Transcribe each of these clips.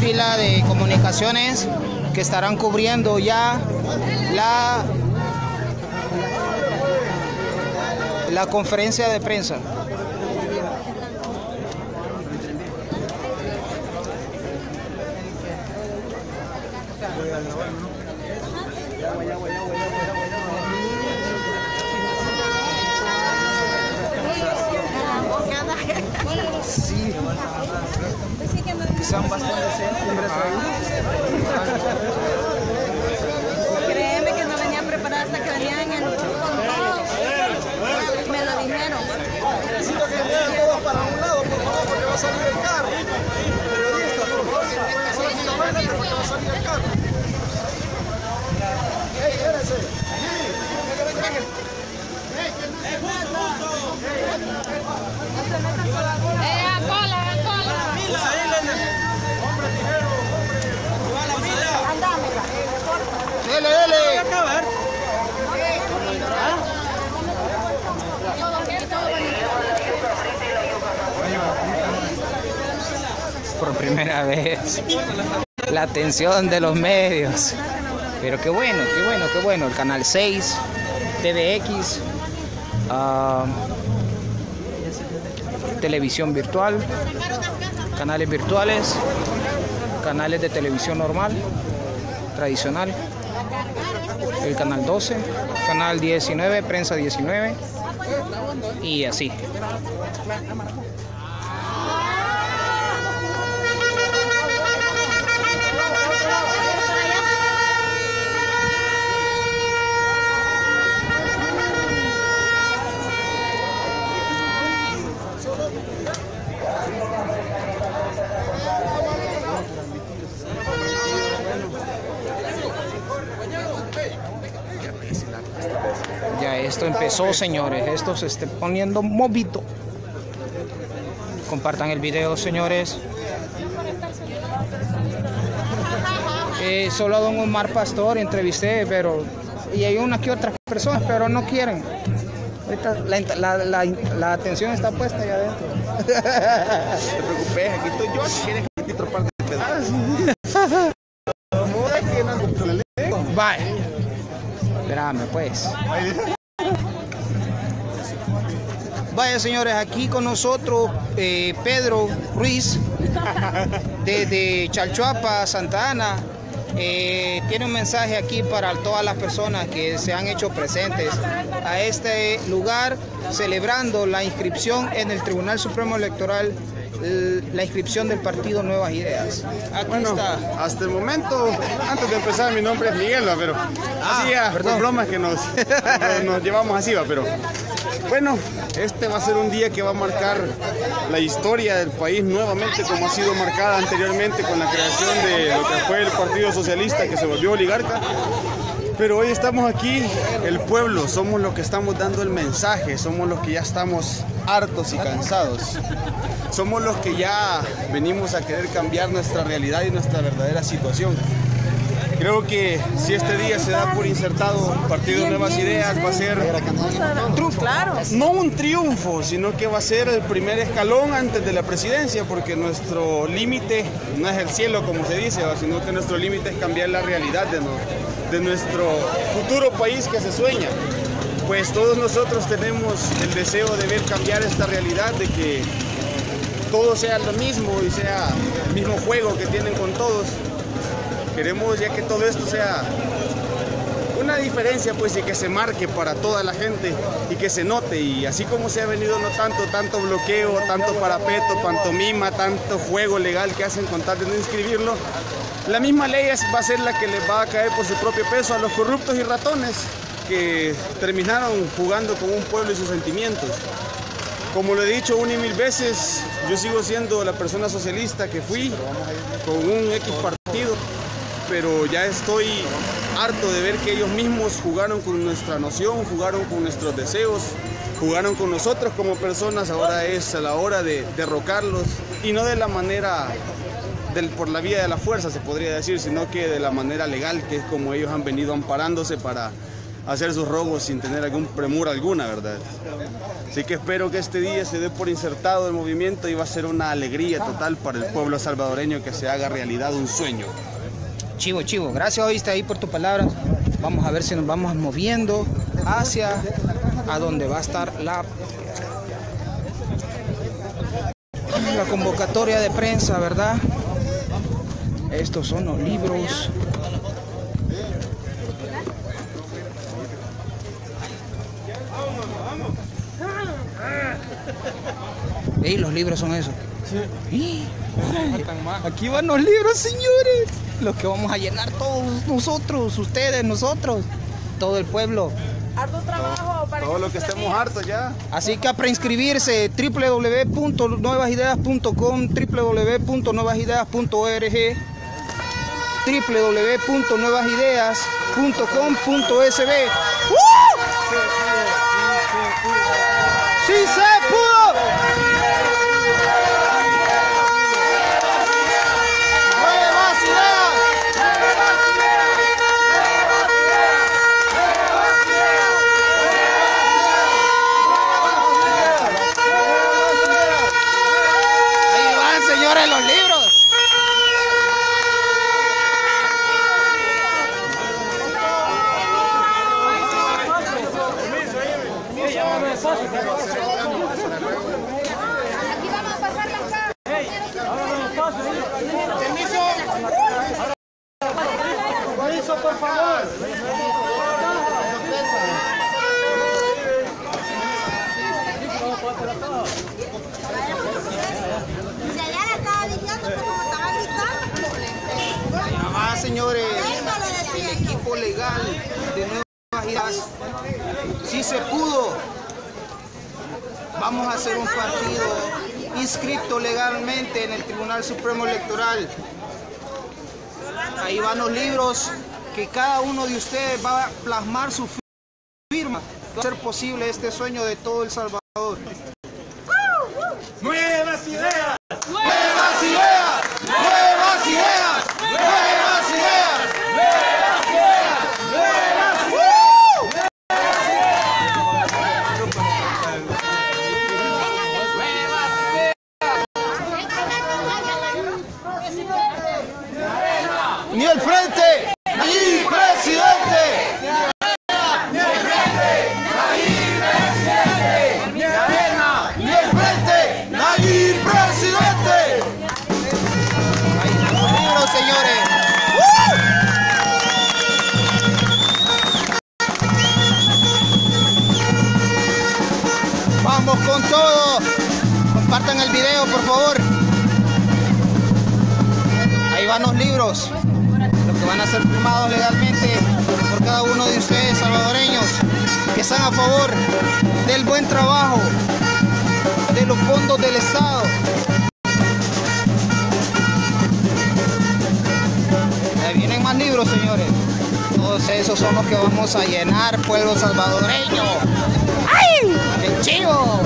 fila de comunicaciones que estarán cubriendo ya la conferencia de prensa. Sí, son bastante céntimos ahí. Créeme que no venían preparadas hasta que venían en el... Me lo dijeron. Necesito que vean todos para un lado, por favor, porque va a salir el carro. Periodistas, por favor, si pueden hacer así la vaina porque va a salir el carro. ¡Ey, espérense! Dele, dele. Por primera vez, la atención de los medios. Pero qué bueno, qué bueno, qué bueno. El canal 6, TVX, televisión virtual, canales virtuales, canales de televisión normal, tradicional, el canal 12, canal 19, prensa 19 y así. Ya esto empezó, señores. Esto se está poniendo movido. Compartan el video, señores. Solo a don Omar Pastor entrevisté, y hay unas que otras personas, pero no quieren. Ahorita la atención está puesta allá adentro. No te preocupes, aquí estoy yo, si quieres que te otra parte de pedazos. Vaya. Espérame, pues. Vaya, señores, aquí con nosotros Pedro Ruiz de Chalchuapa, Santa Ana. Tiene un mensaje aquí para todas las personas que se han hecho presentes a este lugar celebrando la inscripción en el Tribunal Supremo Electoral, la inscripción del partido Nuevas Ideas. Aquí está. Hasta el momento, antes de empezar, mi nombre es Miguel, pero así ya, por bromas que nos llevamos así, pero bueno, este va a ser un día que va a marcar la historia del país nuevamente, como ha sido marcada anteriormente con la creación de lo que fue el Partido Socialista, que se volvió oligarca. Pero hoy estamos aquí, el pueblo, somos los que estamos dando el mensaje, somos los que ya estamos hartos y cansados. Somos los que ya venimos a querer cambiar nuestra realidad y nuestra verdadera situación. Creo que si este día se da por insertado el Partido de Nuevas Ideas, va a ser no un triunfo, sino que va a ser el primer escalón antes de la presidencia, porque nuestro límite no es el cielo, como se dice, sino que nuestro límite es cambiar la realidad de nuestro futuro país que se sueña. Pues todos nosotros tenemos el deseo de ver cambiar esta realidad, de que todo sea lo mismo y sea el mismo juego que tienen con todos. Queremos ya que todo esto sea una diferencia, pues, y que se marque para toda la gente y que se note. Y así como se ha venido notando tanto bloqueo, tanto parapeto, pantomima, tanto juego legal que hacen con tal de no inscribirlo, la misma ley va a ser la que les va a caer por su propio peso a los corruptos y ratones que terminaron jugando con un pueblo y sus sentimientos. Como lo he dicho una y mil veces, yo sigo siendo la persona socialista que fui con un X partido, pero ya estoy harto de ver que ellos mismos jugaron con nuestra noción, jugaron con nuestros deseos, jugaron con nosotros como personas. Ahora es a la hora de derrocarlos, y no de la manera por la vía de la fuerza, se podría decir, sino que de la manera legal, que es como ellos han venido amparándose para hacer sus robos sin tener algún premura alguna, ¿verdad? Así que espero que este día se dé por insertado el movimiento y va a ser una alegría total para el pueblo salvadoreño que se haga realidad un sueño. Chivo, chivo, gracias, oíste ahí por tus palabras. Vamos a ver si nos vamos moviendo hacia a donde va a estar la convocatoria de prensa, ¿verdad? Estos son los libros. ¿Y los libros son esos? Sí. Aquí van los libros, señores. Los que vamos a llenar todos nosotros, ustedes, nosotros, todo el pueblo. Harto trabajo para todo lo que estemos hartos ya. Así que a preinscribirse www.nuevasideas.com, www.nuevasideas.org, www.nuevasideas.com.sb. ¡Sí se pudo! Los libros. Aquí vamos a pasar la casa. Permiso. Permiso, por favor. Señores, el equipo legal de Nuevas Ideas, sí se pudo. Vamos a hacer un partido inscrito legalmente en el Tribunal Supremo Electoral. Ahí van los libros que cada uno de ustedes va a plasmar su firma para hacer posible este sueño de todo El Salvador. ¡Nuevas ideas! ¡Nuevas ideas! ¡Nuevas ideas! ¡Nuevas ideas! ¡Ni el frente! ¡Ni presidente! ¡Ni el frente! ¡Ni presidente! ¡Ni arena! ¡Ni el frente! ¡Ni presidente! ¡Ahí están los libros, señores! ¡Vamos con todo! Compartan el video, por favor. Ahí van los libros, los que van a ser firmados legalmente por cada uno de ustedes, salvadoreños, que están a favor del buen trabajo, de los fondos del Estado. Ahí vienen más libros, señores. Todos esos son los que vamos a llenar, pueblo salvadoreño. ¡Ay! ¡Qué chivo!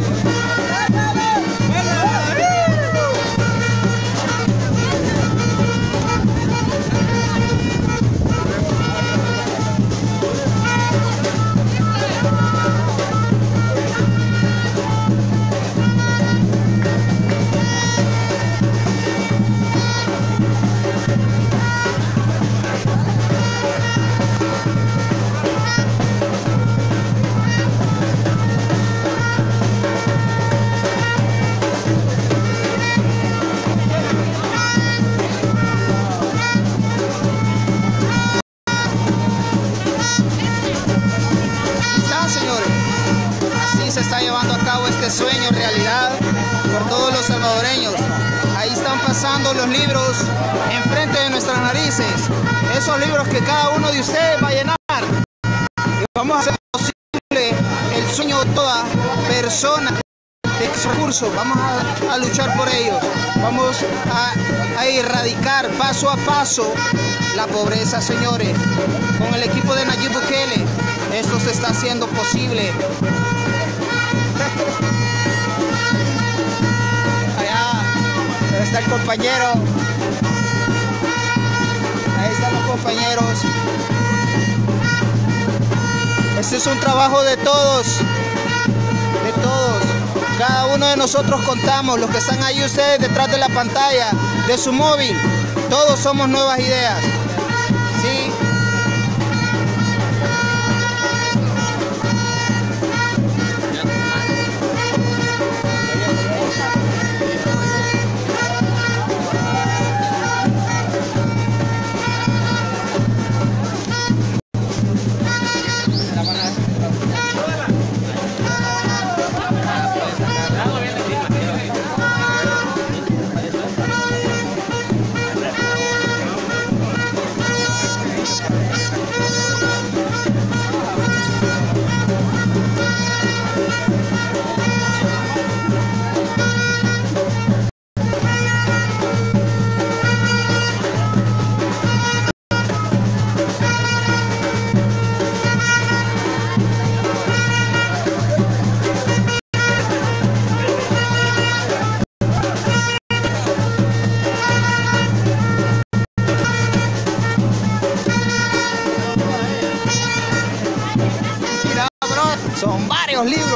Sueño realidad por todos los salvadoreños. Ahí están pasando los libros enfrente de nuestras narices, esos libros que cada uno de ustedes va a llenar, y vamos a hacer posible el sueño de toda persona de recursos. Vamos a luchar por ellos, vamos a erradicar paso a paso la pobreza, señores. Con el equipo de Nayib Bukele esto se está haciendo posible. Allá está el compañero. Ahí están los compañeros. Este es un trabajo de todos, de todos. Cada uno de nosotros contamos, los que están ahí ustedes detrás de la pantalla, de su móvil, todos somos Nuevas Ideas. ¿Sí? Son varios libros.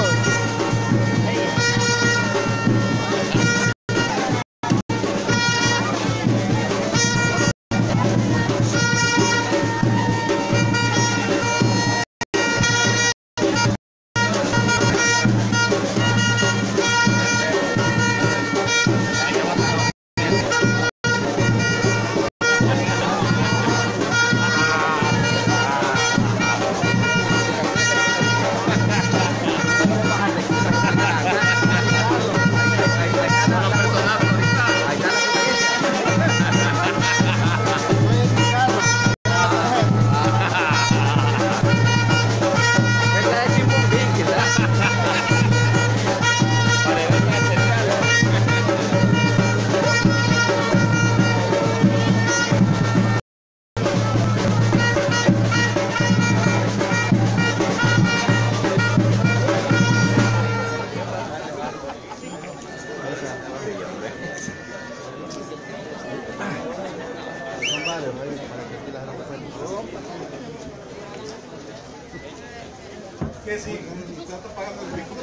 Que sí, usted está pagando el rico.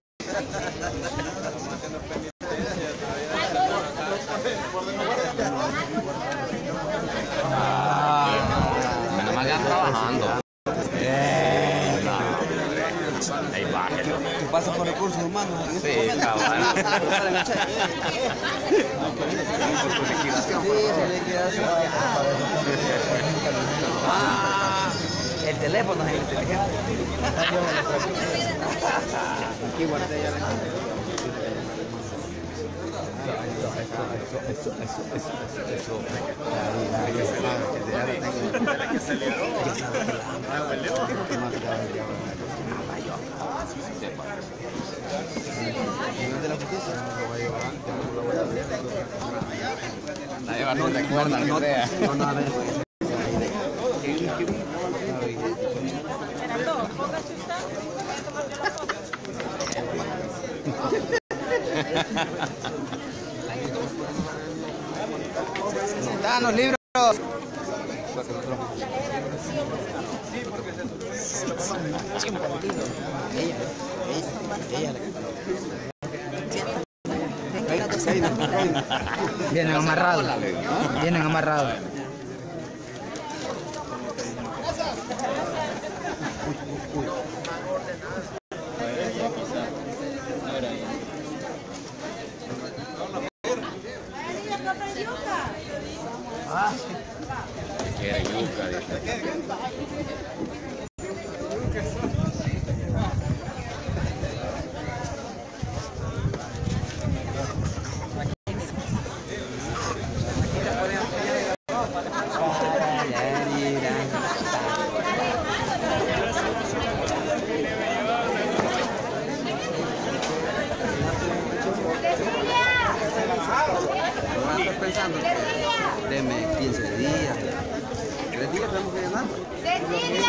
Menos mal que están trabajando. Ahí bájelo. ¿Tú pasas por recursos humanos? Sí, cabrón. El teléfono es inteligente. Aquí guardé ya No recuerda, no idea. Están los libros. Vienen amarrados. Vienen amarrados. Quiere yuca, dice. Pensando, deme 15 días, 3 días tenemos que llenar.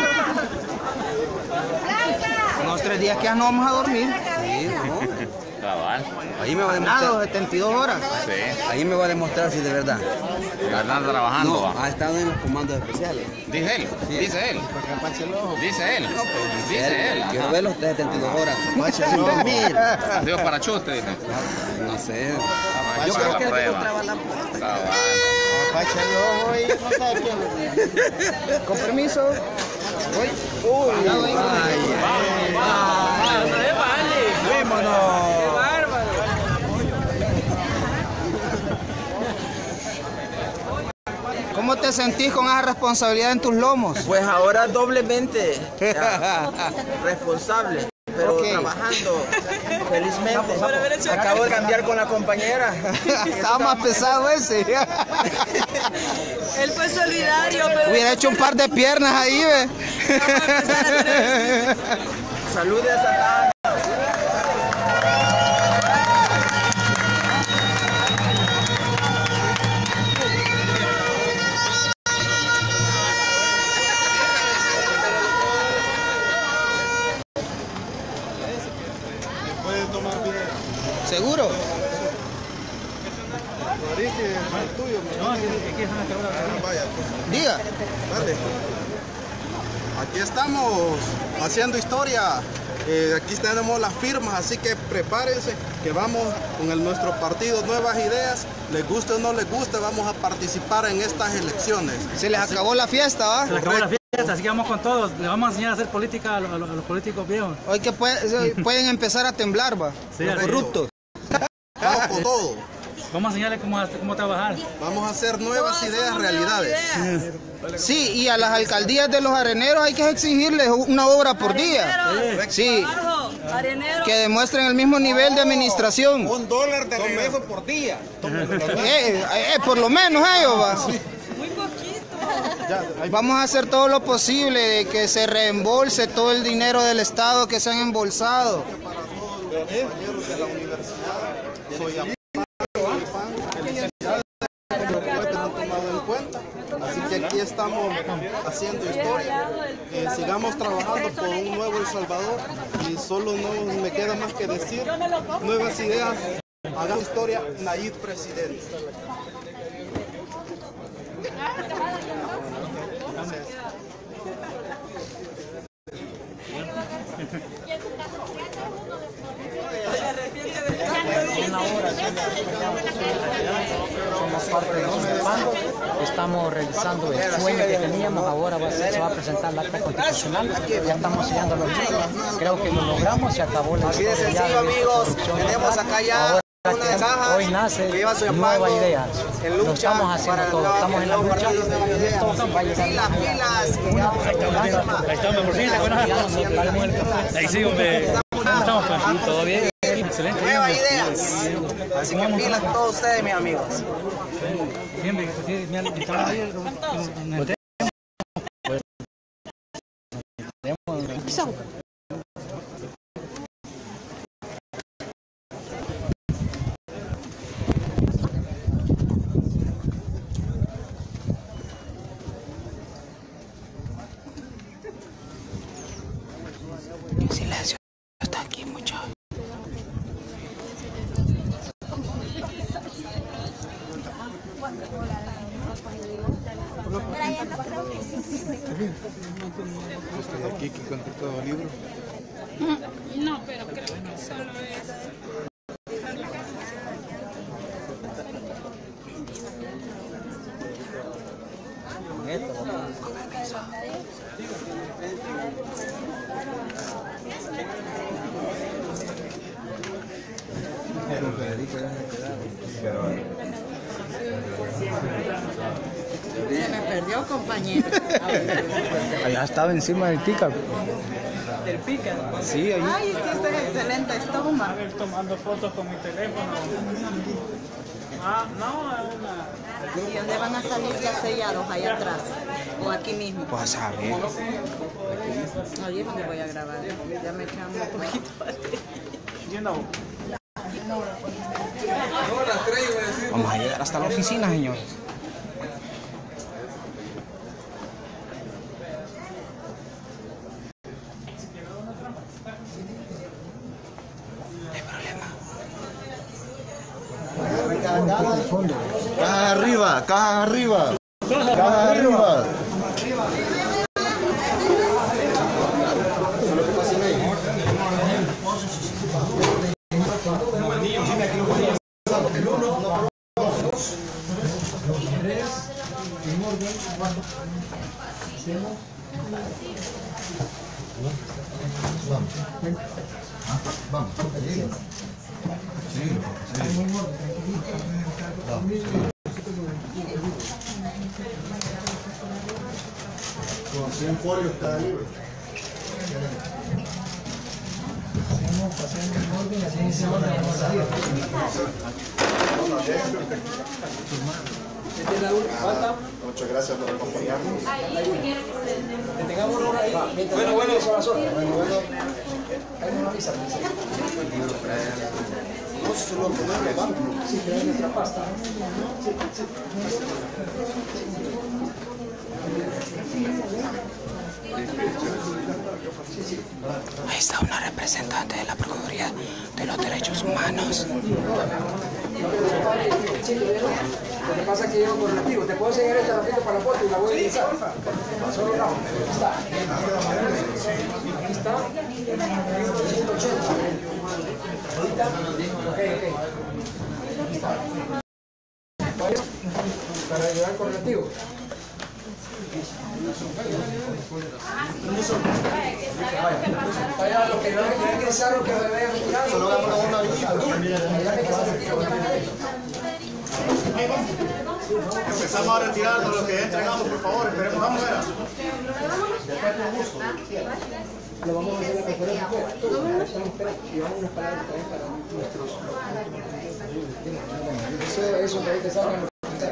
Unos 3 días que ya no vamos a dormir. Sí, no. Cabal. Ahí me va a demostrar. 72 horas. Sí. Ahí me va a demostrar si de verdad. Están trabajando. No, va. ha estado en los comandos especiales. Dice él. Sí. Dice él. Dice él. Dice él. Quiero ver los 72 horas. Dios para chute, dice. No sé. Vamos a Yo echar creo la que él prueba. traba la puerta. Cabal. Con permiso. Uy. ¿Cómo te sentís con esa responsabilidad en tus lomos? Pues ahora doblemente responsable, pero Ok. trabajando felizmente. Acabo de cambiar con la compañera. Estaba más pesado ese. Él fue solidario, pero Hubiera hecho un par de piernas ahí, ve. Saludes a Puede tomar video. ¿Seguro? Vaya, Diga. dale. Aquí estamos haciendo historia. Aquí tenemos las firmas, así que prepárense que vamos con nuestro partido Nuevas Ideas. Les guste o no les guste, vamos a participar en estas elecciones. Se les acabó la fiesta, ¿va? Se le acabó la fiesta, así que vamos con todos. Le vamos a enseñar a hacer política a los políticos viejos. Hoy que pueden empezar a temblar, ¿va? Sí, Los así. corruptos. Vamos con todo. Vamos a enseñarles cómo trabajar. Vamos a hacer nuevas ideas realidades. Sí, y a las alcaldías de los areneros hay que exigirles una obra por día. Sí, Arenero. que demuestren el mismo nivel de administración. $1 de regreso por día. Por lo menos ellos, va. Muy poquito. Vamos a hacer todo lo posible de que se reembolse todo el dinero del Estado que se han embolsado. Así que aquí estamos haciendo historia. Sigamos trabajando por un nuevo El Salvador y solo no me queda más que decir nuevas ideas. Hagamos historia, Nayib presidente. Somos parte de los bandos, estamos realizando el sueño que teníamos, ahora se va a presentar la acta constitucional, ya estamos sellando los libros, creo que lo logramos, se acabó la Así de historia sencillo, ya amigos. corrupción Tenemos total. acá ya Ahora una caja hoy nace que lleva su nueva embargo idea, en lo lucha estamos haciendo para todo, estamos en la lucha y esto va a llegar Pilas, pilas, que ya vamos a lograr. Ahí estamos, por fin, ahí sí, hombre. ¿Cómo estamos, pues? ¿Todo bien? Excelente. Nuevas ideas. Así que pilas todos ustedes, mis amigos. Bien, me han invitado ayer. Silencio, está aquí mucho. Aquí que encontré todo el libro. No, pero creo que solo es. Se me perdió, compañero. Allá estaba encima del pica. Del pica. Sí, ahí. Ay, hiciste excelente toma. Tomando fotos con mi teléfono. ¿Y dónde van a salir ya sellados? Allá atrás. O aquí mismo. Pues a ver. Ahí es donde voy a grabar. Ya me quedan un poquito. Vamos a llegar hasta la oficina, señores. No hay problema. Cajas arriba, cajas arriba. Cajas arriba. Vamos. Con 100 folios cada libro. Muchas gracias por acompañarnos. Tengamos una hora ahí. Bueno, eso a las horas. Ahí nos avisa. No, si solo ponerle banco. Sí, que hay nuestra pasta. Ahí está una representante de la Procuraduría de los Derechos Humanos. Lo que pasa es que llevo correlativo. Te puedo enseñar esta rápido para la foto y la voy a utilizar. Solo una. Aquí está. Aquí está. 180. Ahorita. Ok. Aquí está. Para ayudar al correlativo. Vaya, lo que no hay que pensar, lo que me vaya a retirar. Solo damos una visita. Empezamos a retirarnos lo que entregamos, por favor. Esperemos, vamos a ver. Lo vamos a hacer en la conferencia afuera. Estamos esperando. Y vamos a unas palabras también para nuestros. Eso que ahí te salgan.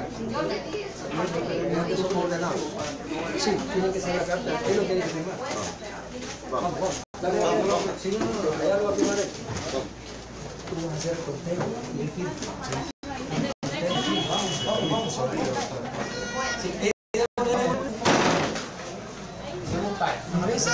Somos ordenados. Sí, tiene que ser la carta. Es lo que hay que firmar. Vamos. Dale, si no, allá lo va a firmar él. Tú vas a hacer el conteo y el filtro. Vamos. Sí. ¿Me avisas?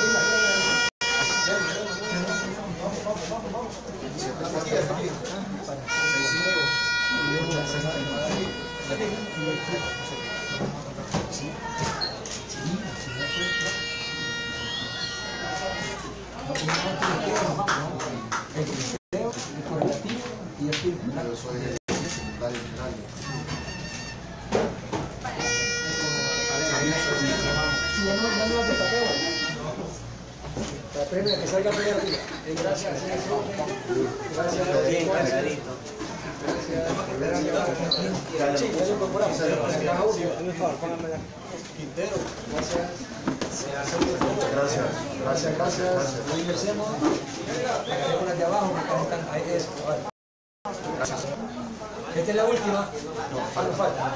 La premia que salga primero. Gracias. Gracias. Bien, cargadito. Gracias. Hoy empecemos. Una de abajo, ahí es. Gracias. Esta es la última. No falta.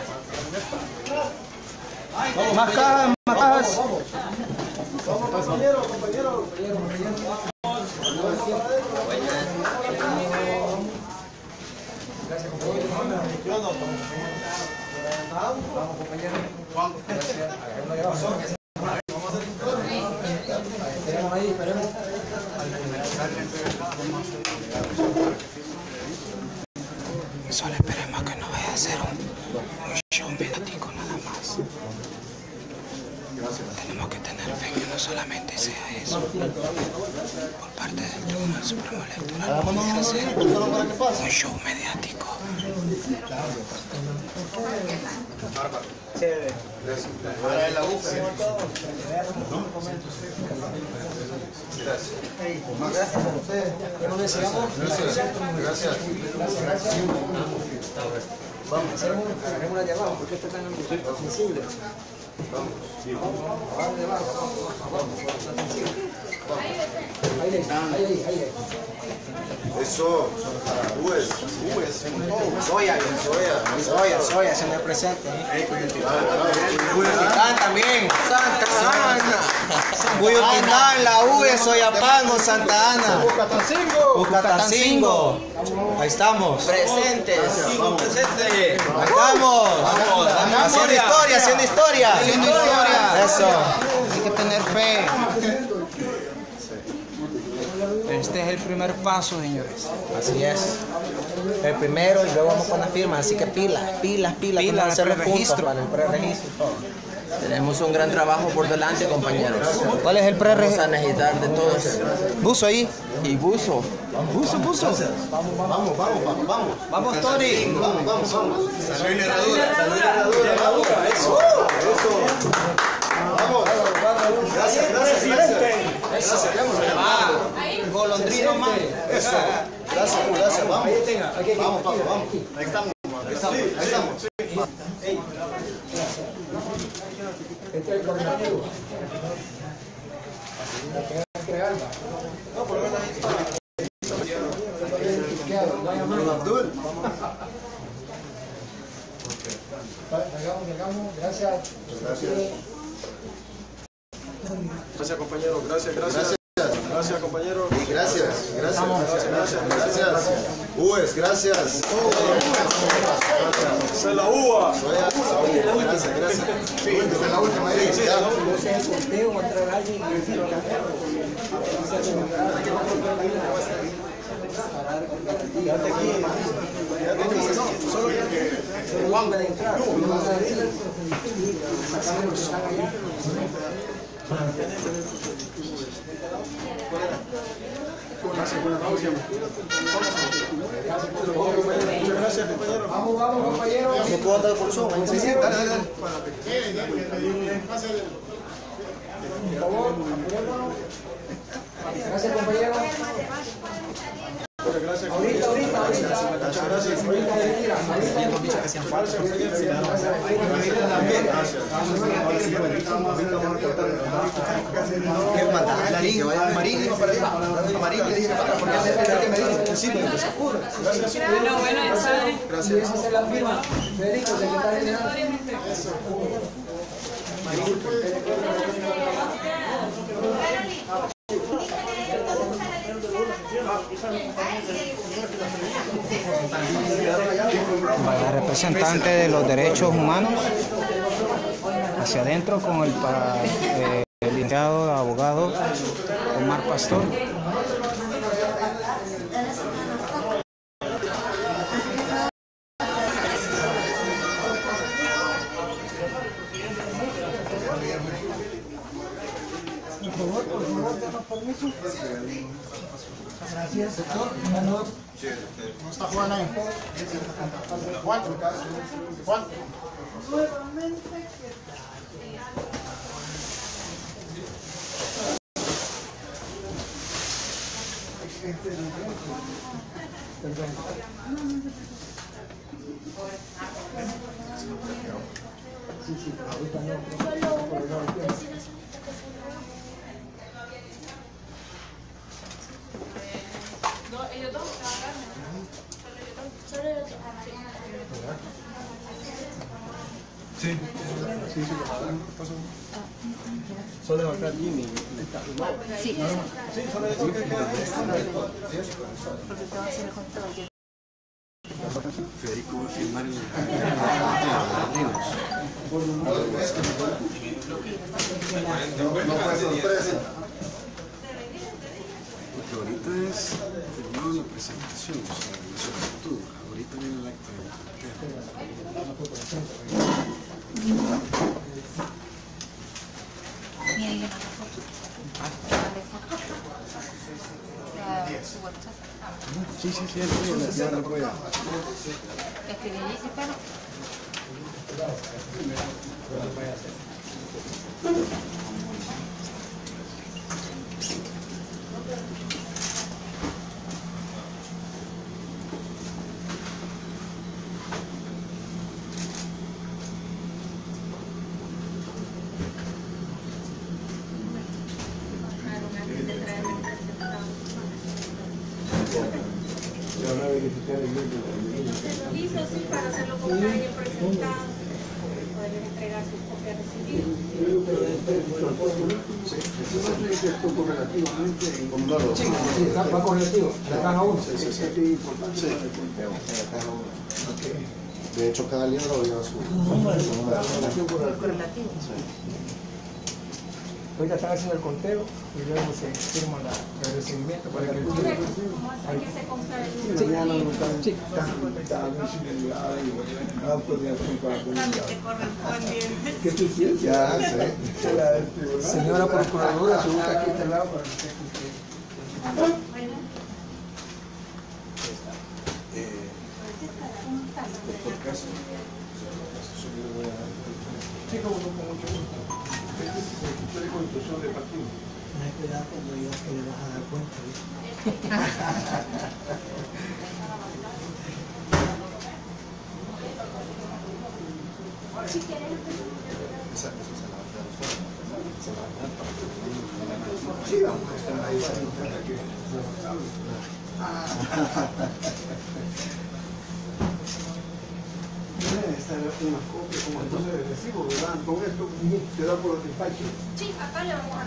Más cajas. Vamos, compañero. Gracias, compañero. Vamos, compañero. Juan, gracias. Esperemos ahí, esperemos. Solo esperemos que no vaya a ser un show mediático nada más. Tenemos que tener fe que no solamente sea eso. Por parte del Tribunal Supremo Electoral pudiera ser un show mediático. Ahora en la UFE. Gracias a ustedes. Gracias. Vamos a hacer una de abajo porque esto está tan sensible. Vamos. Ahí. Eso, Soya, se me presenta. Buyoquitán también. Santa Ana. Buyoquitán, la U es Soyapango, Santa Ana. Bucatancingo. Ahí estamos. Presentes. Ahí estamos. Haciendo historia. Eso. Hay que tener fe. Este es el primer paso, señores. Así es. El primero y luego vamos con las firmas, así que pilas, Pilas, el preregistro. Para el preregistro y todo. Tenemos un gran trabajo por delante, compañeros. ¿Cuál es el Vamos a necesitar de todos. buzo ahí? Y buzo. Buzo. Vamos, Tony. Vamos. Salud y herradura. Eso. Vamos. Gracias. Golondrino más. Eso. Gracias. Vamos. Ahí estamos. Este es el coordinativo. Abdul. Llegamos. Gracias. Gracias, compañero. Gracias, compañero. Y gracias. Ues, gracias. Se la uva. Gracias. Esta es la última. Quédate aquí. Solo que Juan puede entrar. Muchas gracias, compañero. Vamos, compañero. ¿Me puedo dar por eso? Sí, dale. Por favor, apoyémonos. Gracias, compañero. Gracias. Ahorita. Bueno, ya saben. Gracias. Esa es la firma. Federico, secretario general. La representante de los derechos humanos hacia adentro con el licenciado abogado Omar Pastor. Por favor, denos permiso. Gracias, doctor. ¿Cómo está Juan ahí? Juan. Ellos dos trabajan. Solo ellos dos. Sí. Solo levantar Jimmy. Sí. Sí, solo levantar. Federico va a firmar el No fue sorpresa. Porque ahorita es firmado la presentación, o sea, la solicitud. Ahorita viene el acta de Mira, y le mando foto. Su WhatsApp. Sí, ya lo voy a... Escribí allí, pero... Hizo así para hacerlo con calle presentado, poder entregar sus copias recibidas. Sí, va correlativo. De cada uno. De hecho, cada libro lleva su número. Correlativo. Ahorita están haciendo el conteo y luego se firma el recibimiento para que el ¿Cómo hacen que se consta el número? Sí. Sí. ¿Qué tú quieres? Ya sé. Señora Procuradora, se busca aquí a este lado para que usted por caso. Sí, como no, con mucho gusto. Este es el secretario de construcción de partido. Ten cuidado cuando digas que le vas a dar cuenta, Si quieres. Esa se la va a dar se la va a dar para que sí, vamos a estar ahí para que esta es una copia como entonces el recibo, ¿verdad? Con esto te da por el despacho. Sí, acá le vamos a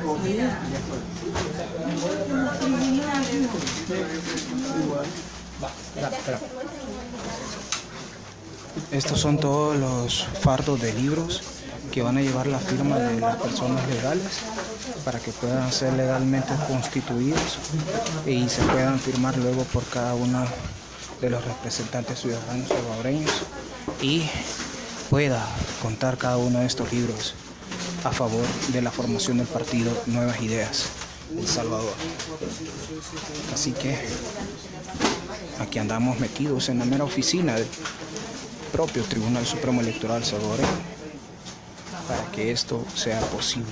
Estos son todos los fardos de libros que van a llevar la firma de las personas legales para que puedan ser legalmente constituidos y se puedan firmar luego por cada uno de los representantes ciudadanos salvadoreños y pueda contar cada uno de estos libros a favor de la formación del partido Nuevas Ideas El Salvador. Así que aquí andamos metidos en la mera oficina del propio Tribunal Supremo Electoral salvadoreño para que esto sea posible.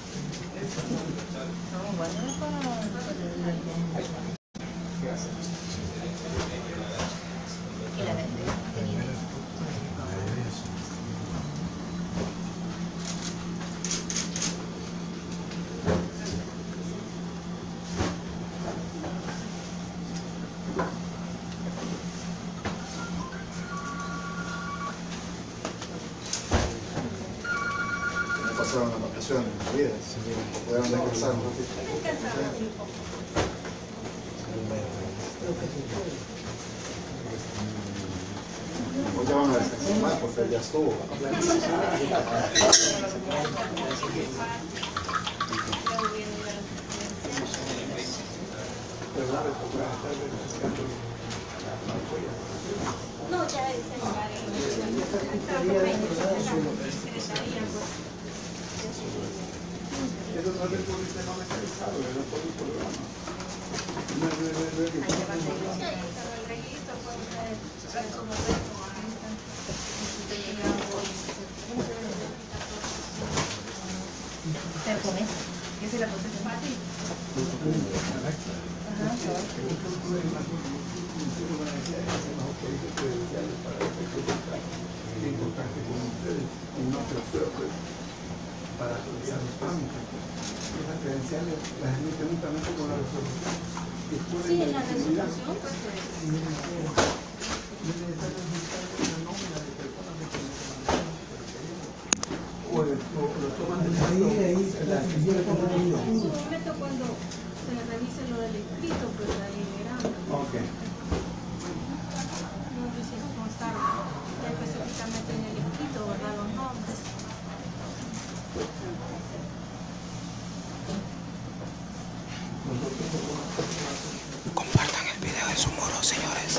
Pasaron las vacaciones en la vida, pudieron descansar un ratito. Hoy ya van a descansar más porque ya estuvo. No, ya es Eso no es del público no mecanizado, es del público programa. ¿Te comes? ¿Qué es la cosa fácil? Es importante con ustedes y no se los para estudiar los trámites. Esas credenciales las emiten únicamente con la resolución. Sí, en la resolución, pues. Lo toman de En su momento cuando se revise lo del escrito, pues ahí verán. Ok. No quisiera constar específicamente en el escrito, ¿verdad? Los nombres. Compartan el video en su muro, señores.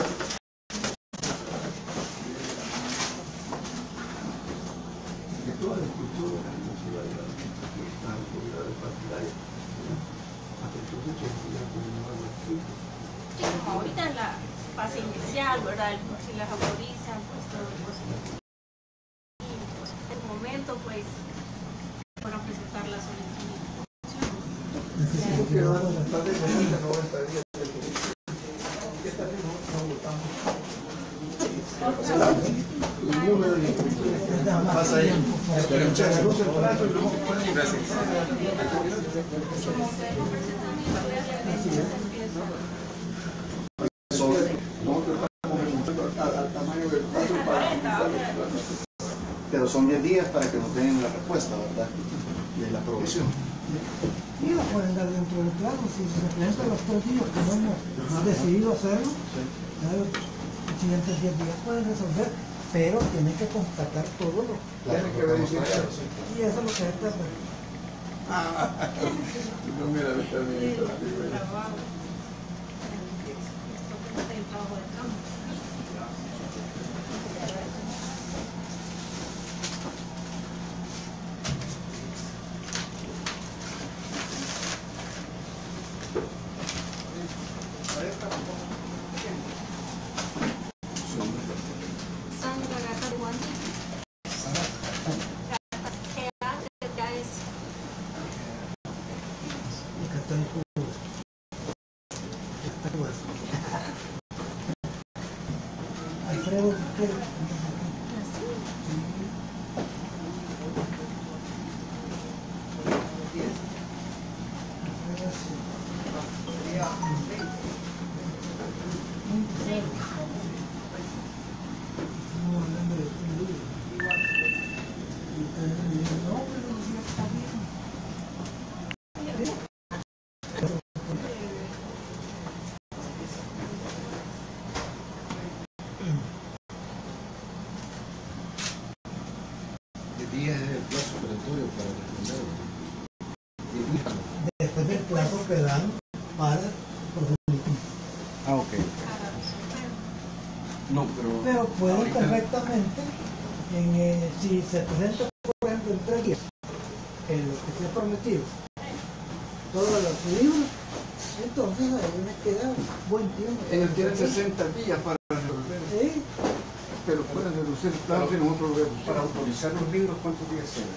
Toda la estructura de la ciudad de la autoridad partidaria. Sí, como ahorita en la fase inicial, ¿verdad? Si las autorizan, pues todo el proceso. En el momento, pues, para presentar la solicitud. El número de pasa ahí. Pero son 10 días para que nos den la respuesta, ¿verdad? De la aprobación. Sí, lo pueden dar dentro del plazo. Si se presentan los 3 días que no hemos decidido hacerlo, los siguientes 10 días pueden resolver, pero tienen que constatar todo lo que... Tienen que verificar. Y eso es lo que está. No, mira, está bien. Alfredo, días es el plazo operatorio para responder. después del plazo que dan para proselitismo. Ah, ok. No, Pero pueden perfectamente, si se presenta, por ejemplo, en 3 días, en lo que se ha prometido, todos los libros, entonces ahí me queda buen tiempo. Ellos tienen 60 días para resolver. Sí. Pero pueden reducir el plazo y nosotros lo vemos. Para autorizar los libros, ¿cuántos días tienen?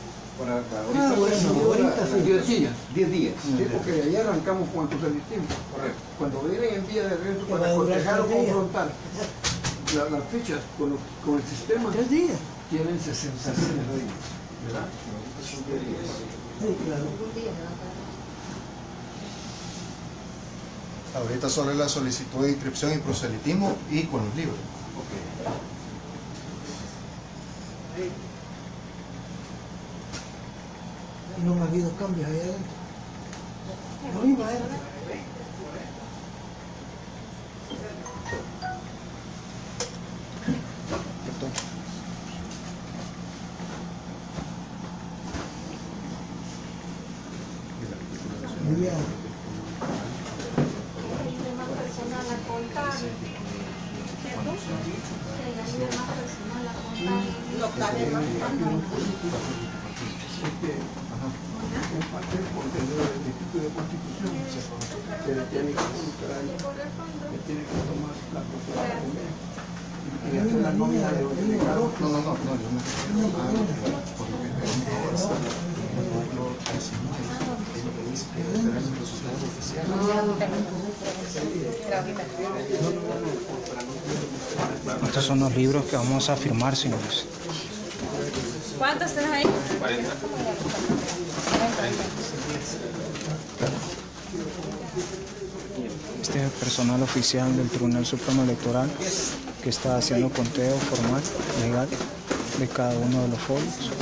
Ahorita 10 días. 10 días. Sí, porque de ahí arrancamos cuando se distingue. Correcto. Cuando vienen en vía de regreso para cotejar o confrontar las fichas con el sistema, 10 días. Tienen 60 días. ¿Verdad? Son 10 días. Sí, claro. Ahorita solo es la solicitud de inscripción y proselitismo y con los libros. Y no me ha habido cambios ahí adentro. Lo mismo es. Muy bien. En parte por tener el Instituto de Constitución, que le tiene que involucrar, le tiene que tomar la propiedad y hacer la nómina de los delegados. Estos son los libros que vamos a firmar, señores. ¿Cuántos tenés ahí? 40. Este es el personal oficial del Tribunal Supremo Electoral que está haciendo conteo formal, legal, de cada uno de los folios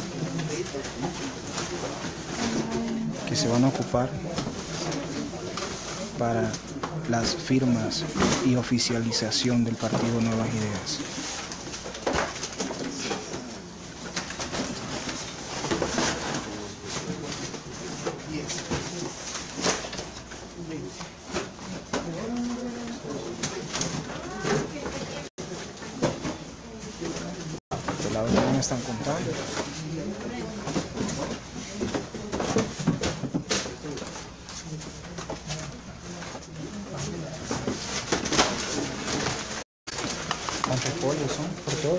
que se van a ocupar para las firmas y oficialización del partido Nuevas Ideas. De lado también están contando. ¿Cuántos folios son por todo?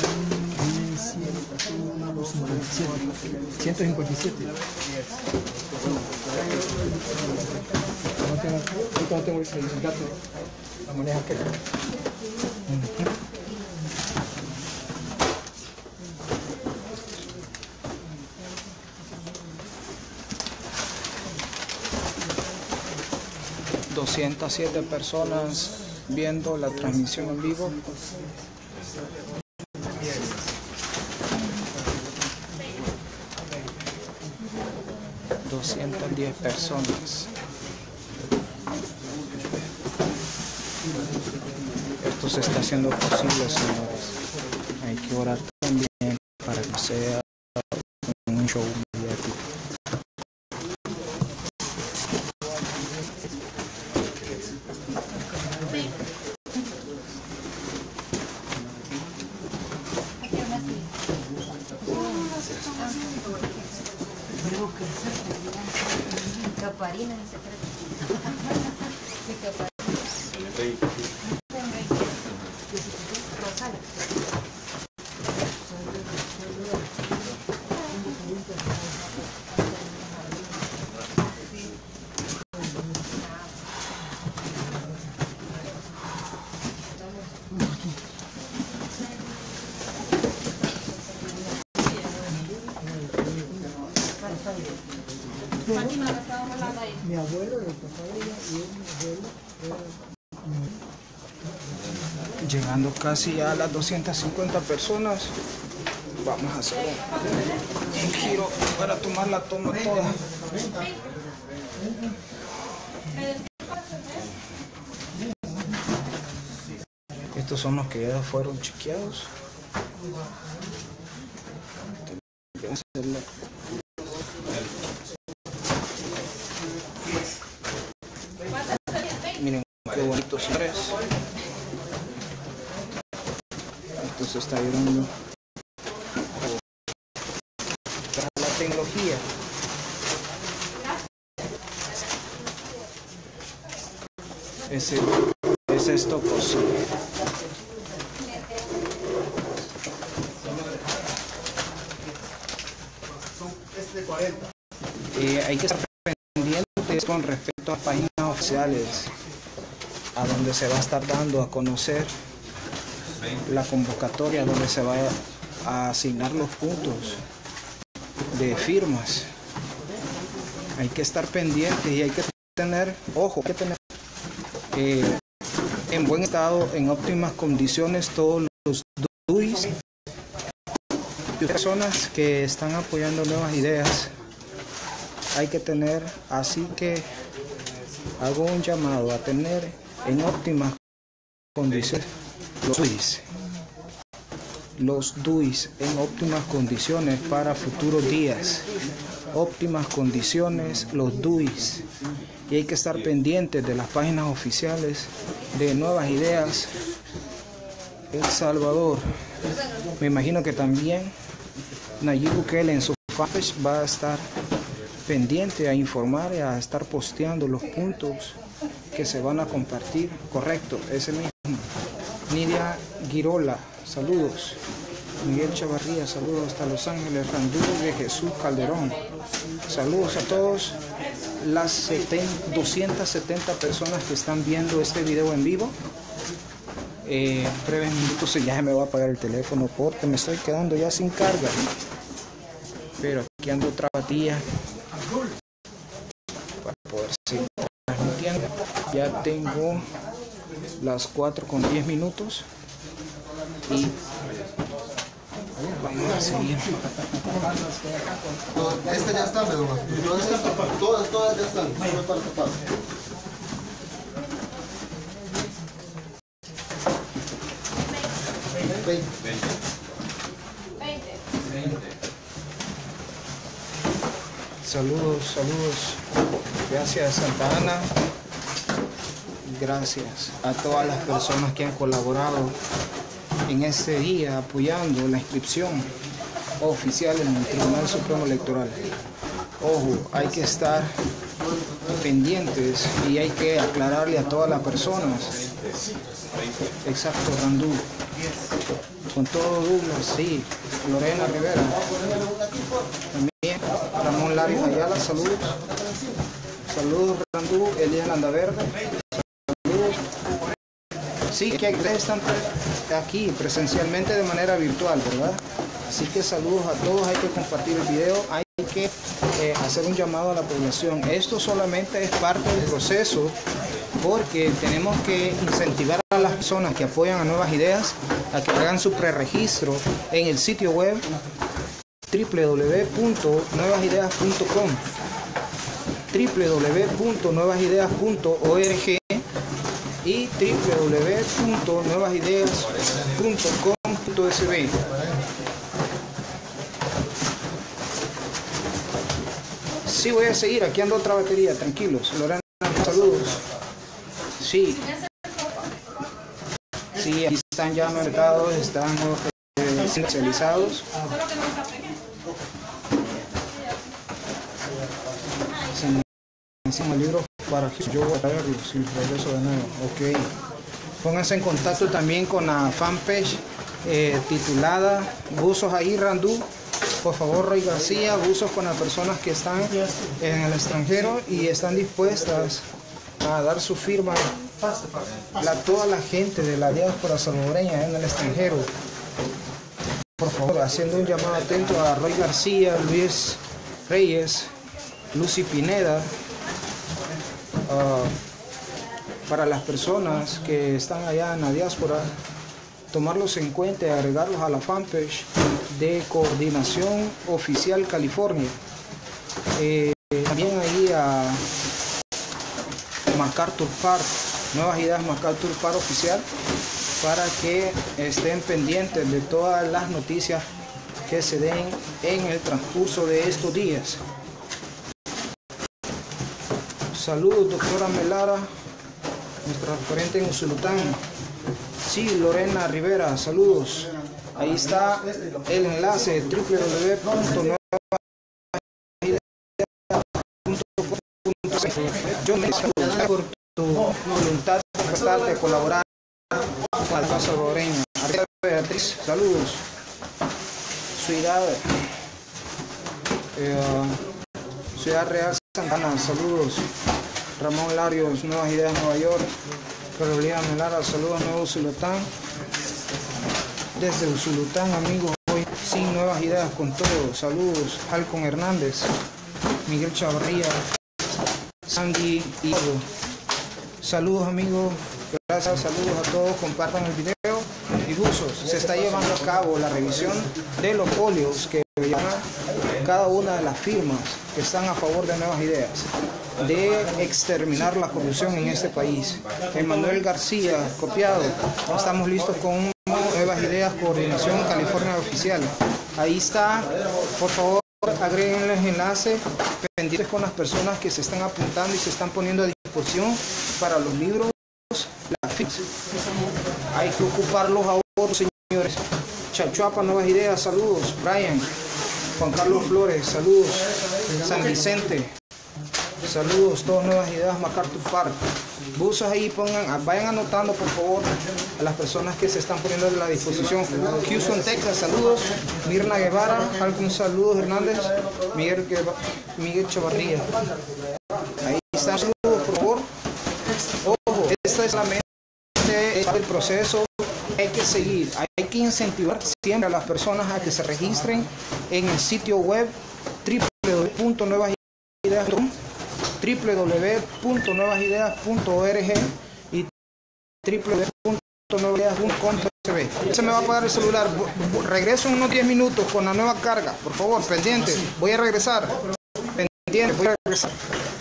Son 157. No tengo el dato, la moneda que... ...207 personas viendo la transmisión en vivo. ...210 personas. Esto se está haciendo posible, señores. Hay que orar también para que sea un show mediático. Caparina en secreto. Rosales. Mi abuelo, el papá de ella y mi abuelo Llegando casi a las 250 personas, vamos a hacer un giro para tomar la toma toda. Estos son los que ya fueron chequeados. Miren qué bonitos tres. Esto se está ayudando para la tecnología. Es esto posible. Hay que estar pendientes con respecto a páginas oficiales a donde se va a estar dando a conocer la convocatoria, donde se va a asignar los puntos de firmas. Hay que estar pendientes y hay que tener, ojo, hay que tener en buen estado, en óptimas condiciones, todos los DUIs, personas que están apoyando nuevas ideas. Hay que tener, así que hago un llamado a tener en óptimas condiciones los DUIs en óptimas condiciones para futuros días. Óptimas condiciones los DUIs, y hay que estar pendientes de las páginas oficiales de Nuevas Ideas El Salvador. Me imagino que también Nayib Bukele en su fanpage va a estar pendiente a informar y a estar posteando los puntos que se van a compartir. Correcto, es el mismo. Nidia Girola, saludos. Miguel Chavarría, saludos hasta Los Ángeles. Randú de Jesús Calderón, saludos a todos las 270 personas que están viendo este video en vivo. Breves minutos y ya se me va a apagar el teléfono porque me estoy quedando ya sin carga, pero aquí ando otra batilla para poder seguir transmitiendo. Ya tengo las 4:10 y vamos a seguir. Esta ya está, pero todas ya están, no para tapar. Saludos. Gracias Santa Ana. Gracias a todas las personas que han colaborado en este día apoyando la inscripción oficial en el Tribunal Supremo Electoral. Ojo, hay que estar pendientes y hay que aclararle a todas las personas. Exacto, Randú. Con todo Douglas, sí. Lorena Rivera. También Ramón Lario Ayala, saludos. Saludos Randú, Elías Landaverde. Saludos. Sí, que están aquí presencialmente de manera virtual, ¿verdad? Así que saludos a todos, hay que compartir el video, hay que hacer un llamado a la población. Esto solamente es parte del proceso porque tenemos que incentivar a las personas que apoyan a Nuevas Ideas a que hagan su preregistro en el sitio web www.nuevasideas.com, www.nuevasideas.org y www.nuevasideas.com.sb. Sí, voy a seguir, aquí ando otra batería, tranquilos. Lorena, saludos. Sí, aquí están ya mercados, están especializados. encima libros para que yo voy a verlos y regreso de nuevo. Ok. Pónganse en contacto también con la fanpage titulada Buzos ahí Randú. Por favor, Roy García, buzos con las personas que están en el extranjero y están dispuestas a dar su firma a toda la gente de la diáspora salvadoreña en el extranjero. Por favor, haciendo un llamado atento a Roy García, Luis Reyes, Lucy Pineda, para las personas que están allá en la diáspora, tomarlos en cuenta y agregarlos a la fanpage de Coordinación Oficial California. También ahí a MacArthur Park, Nuevas Ideas MacArthur Park Oficial, para que estén pendientes de todas las noticias que se den en el transcurso de estos días. Saludos, doctora Melara, nuestra referente en Usulután. Sí, Lorena Rivera, saludos. Ahí está el enlace www.nuevasideas.com. Yo me saludo por tu voluntad de colaborar con la salvadoreña. Beatriz, saludos. Ciudad Real Santana, saludos. Ramón Larios, Nuevas Ideas Nueva York. Carolina Melara, saludos, Nuevo Usulután. Desde Usulután, amigos, hoy sin Nuevas Ideas con todo. Saludos, Halcon Hernández, Miguel Chavarría, Sandy y todo. Saludos, amigos. Gracias, saludos a todos. Compartan el video. Y buzos, se está llevando a cabo la revisión de los folios que llevan cada una de las firmas que están a favor de Nuevas Ideas, de exterminar la corrupción en este país. Emanuel García, copiado. Estamos listos con Nuevas Ideas, Coordinación California Oficial. Ahí está. Por favor, agréguenles enlace, pendientes con las personas que se están apuntando y se están poniendo a disposición para los libros. Hay que ocupar los ahorros, señores. Chalchuapa, Nuevas Ideas, saludos. Brian, Juan Carlos Flores, saludos. San Vicente, saludos. Todas Nuevas Ideas, MacArthur Park. Buzos ahí, vayan anotando por favor a las personas que se están poniendo a la disposición. Houston, Texas, saludos. Mirna Guevara, algún saludos. Hernández, Miguel Chavarría. Ahí están, saludos por favor. Ojo, esta es la mente del proceso. Hay que seguir, hay que incentivar siempre a las personas a que se registren en el sitio web www.nuevasideas.com, www.nuevasideas.org y www.nuevasideas.com. Se me va a apagar el celular. Regreso en unos 10 minutos con la nueva carga. Por favor, pendiente. Voy a regresar. Pendiente, voy a regresar.